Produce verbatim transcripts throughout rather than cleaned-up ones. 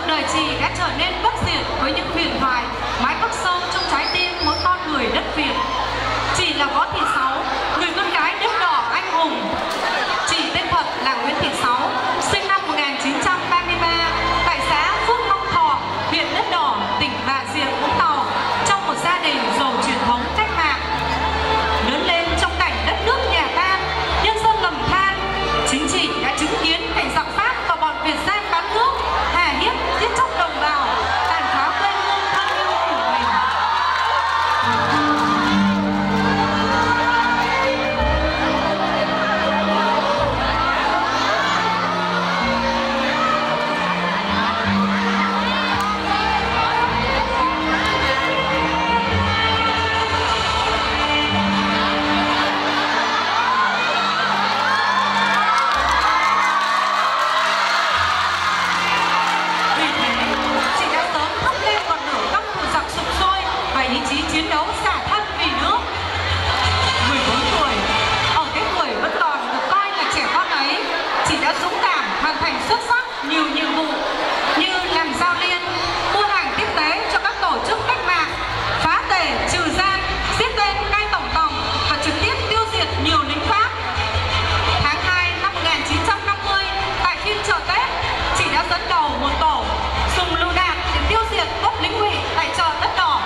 đời chị đã trở nên bất diệt với những huyền thoại mãi khắc sâu trong trái tim mỗi con người đất Việt. Chị là Võ Thị Sáu, người con gái đất đỏ anh hùng. Chị tên thật là Nguyễn Thị Sáu, sinh năm một nghìn chín trăm ba mươi ba tại xã Phước Long Thọ, huyện Đất Đỏ, tỉnh Bà Rịa Vũng Tàu, trong một gia đình giàu truyền thống cách mạng. Lớn lên trong cảnh đất nước nhà tan, nhân dân lầm than, chính chị đã chứng kiến cảnh giặc Pháp và bọn Việt Giang bán nước, hà hiếp giết chóc đồng bào, tàn phá quê hương thân yêu của mình. Ý chí chiến đấu xả thân vì nước. mười bốn tuổi, ở cái tuổi vẫn còn được coi là trẻ con ấy, chị đã dũng cảm hoàn thành xuất sắc nhiều nhiệm vụ như làm giao liên, mua hàng tiếp tế cho các tổ chức cách mạng, phá tể trừ gian, giết tên cai tổng tòng và trực tiếp tiêu diệt nhiều lính Pháp. Tháng hai năm một nghìn chín trăm năm mươi, tại phiên chợ Tết, chị đã dẫn đầu một tổ dùng lựu đạn để tiêu diệt bốt lính Ngụy tại chợ Đất Đỏ.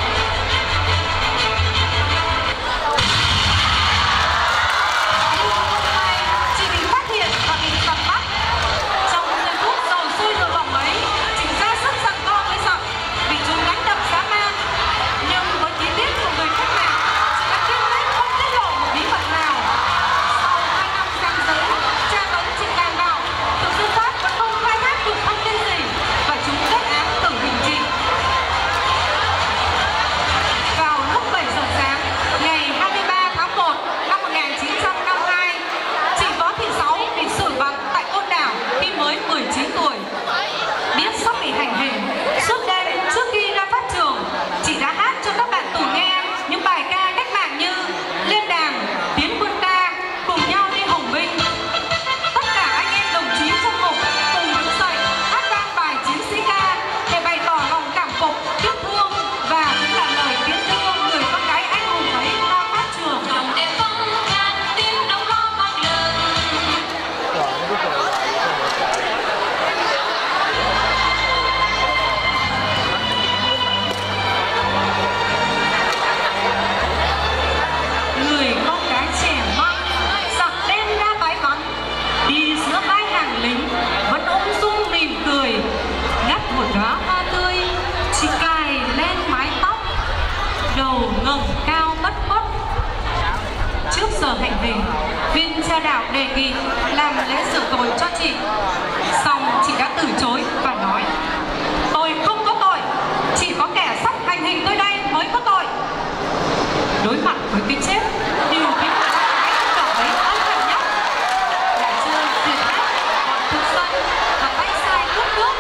Hành hình, viên tra đạo đề nghị làm lễ sửa tội cho chị, xong chị đã từ chối và nói: tôi không có tội, chỉ có kẻ sắp hành hình tôi đây mới có tội. Đối mặt với cái chết, điều khiến cho cái cảm thấy ân hận nhất là chưa diệt hết bọn thực dân và tay sai cướp nước.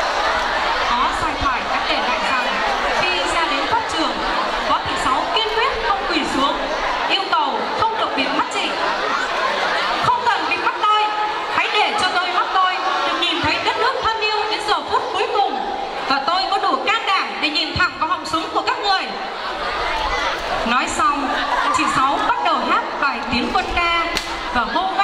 Có sai thoại đã kể lại rằng khi ra đến pháp trường, Võ Thị Sáu kiên quyết không quỳ xuống, yêu cầu không được bịt mắt chị. Không cần bịt mắt tôi, hãy để cho tôi mắt tôi được nhìn thấy đất nước thân yêu đến giờ phút cuối cùng, và tôi có đủ can đảm để nhìn thẳng vào họng súng của các người. Nói xong, chị Sáu bắt đầu hát bài tiến quân ca và hô